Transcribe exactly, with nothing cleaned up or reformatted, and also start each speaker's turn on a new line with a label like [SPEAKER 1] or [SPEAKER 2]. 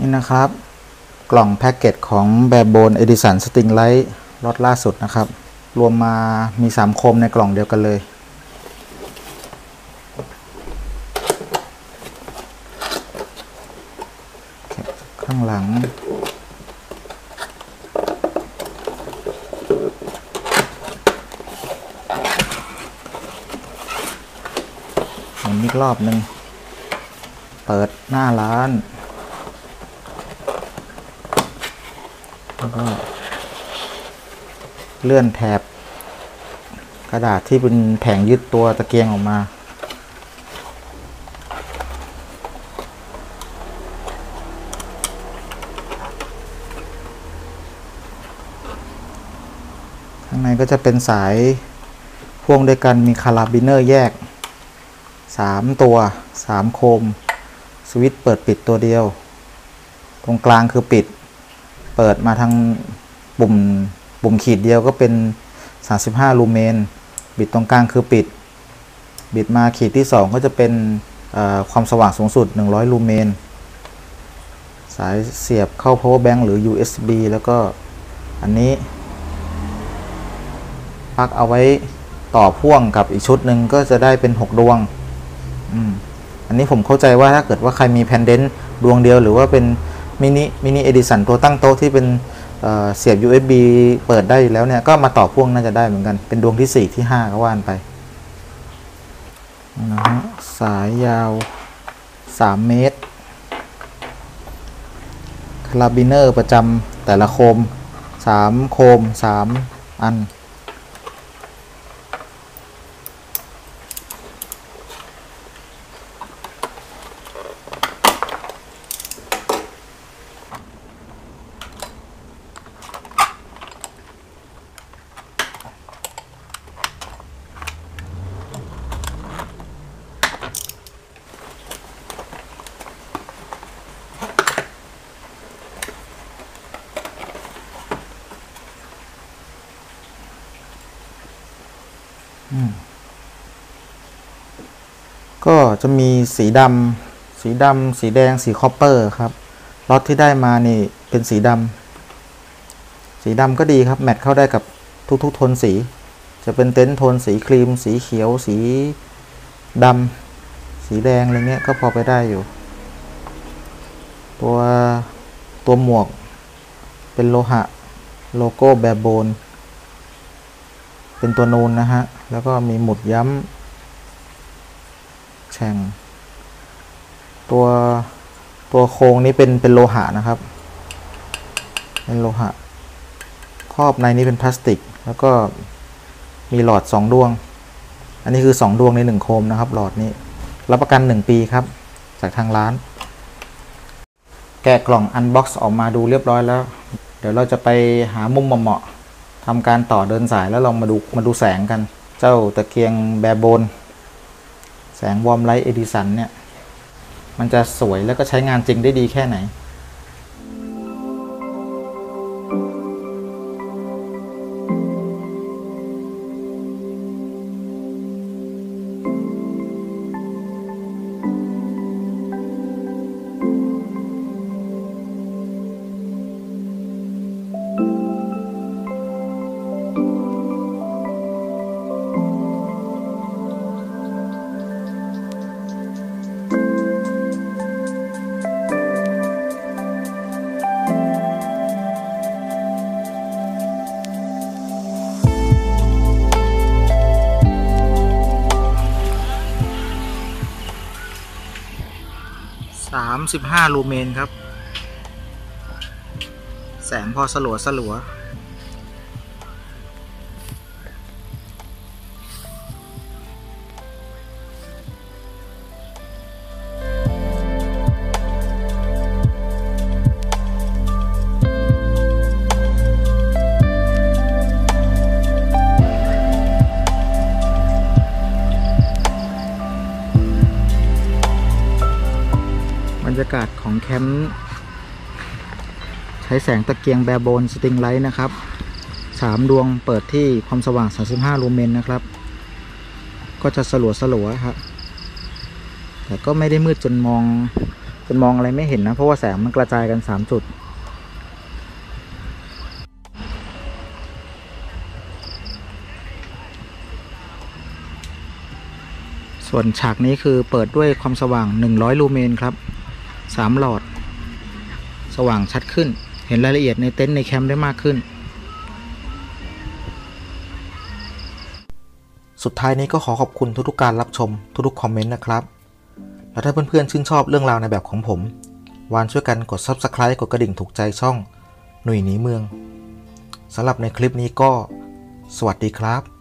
[SPEAKER 1] นี่นะครับกล่องแพ็กเกจของแบร์โบนเอดิสันสติงไลท์ล็อตล่าสุดนะครับรวมมามีสามโคมในกล่องเดียวกันเลยข้างหลังหมุนอีกรอบหนึ่งเปิดหน้าร้านแล้วก็เลื่อนแถบกระดาษที่เป็นแผงยึดตัวตะเกียงออกมาข้างในก็จะเป็นสายพ่วงด้วยกันมีคาราบิเนอร์แยกสามตัวสามโคมสวิตช์เปิดปิดตัวเดียวตรงกลางคือปิดเปิดมาทางปุ่มปุ่มขีดเดียวก็เป็นสามสิบห้าลูเมนบิดตรงกลางคือปิดบิดมาขีดที่สองก็จะเป็นความสว่างสูงสุดหนึ่งร้อยลูเมนสายเสียบเข้า power bank หรือ ยู เอส บี แล้วก็อันนี้ปลั๊กเอาไว้ต่อพ่วงกับอีกชุดหนึ่งก็จะได้เป็นหกดวงอืมอันนี้ผมเข้าใจว่าถ้าเกิดว่าใครมีแพนเดนต์ดวงเดียวหรือว่าเป็นมินิมินิเอดิสันตัวตั้งโต๊ะที่เป็น เ, เสียบ ยู เอส บี เปิดได้แล้วเนี่ยก็มาต่อพ่วงน่าจะได้เหมือนกันเป็นดวงที่สี่ที่ห้าก็ว่านไปนะฮะสายยาวสามเมตรคาราบิเนอร์ประจำแต่ละโคมสามโคมสามอันก็จะมีสีดำสีดำสีแดงสีคอปเปอร์ครับล็อตที่ได้มานี่เป็นสีดำสีดำก็ดีครับแมทเข้าได้กับทุกๆโทนสีจะเป็นเต็นท์โทนสีครีมสีเขียวสีดำสีแดงอะไรเงี้ยก็พอไปได้อยู่ตัวตัวหมวกเป็นโลหะโลโก้แบร์โบนเป็นตัวนูนนะฮะแล้วก็มีหมุดย้ำแฉ่งตัวตัวโครงนี้เป็นเป็นโลหะนะครับเป็นโลหะครอบในนี้เป็นพลาสติกแล้วก็มีหลอดสองดวงอันนี้คือสองดวงในหนึ่งโคมนะครับหลอดนี้รับประกันหนึ่งปีครับจากทางร้านแกะกล่องอันบ็อกซ์ออกมาดูเรียบร้อยแล้วเดี๋ยวเราจะไปหามุมเหมาะๆทำการต่อเดินสายแล้วลองมาดูมาดูแสงกันเจ้าตะเกียงแบร์โบนแสงวอร์มไลท์เอดิสันเนี่ยมันจะสวยแล้วก็ใช้งานจริงได้ดีแค่ไหนสามสิบห้าลูเมนครับแสงพอสลัวสลัวบรรยากาศของแคมป์ใช้แสงตะเกียงแบร์โบนสติงไลท์นะครับสามดวงเปิดที่ความสว่างสามสิบห้าลูเมนนะครับก็จะสลัวสลัวครับแต่ก็ไม่ได้มืดจนมองเป็นมองอะไรไม่เห็นนะเพราะว่าแสงมันกระจายกันสามจุดส่วนฉากนี้คือเปิดด้วยความสว่างหนึ่งร้อยลูเมนครับสามหลอดสว่างชัดขึ้นเห็นรายละเอียดในเต็นท์ในแคมป์ได้มากขึ้นสุดท้ายนี้ก็ขอขอบคุณทุกๆการรับชมทุกๆคอมเมนต์นะครับแล้วถ้าเพื่อนๆชื่นชอบเรื่องราวในแบบของผมวานช่วยกันกด ซับสไครบ์ กดกระดิ่งถูกใจช่องหนุ่ยหนีเมืองสำหรับในคลิปนี้ก็สวัสดีครับ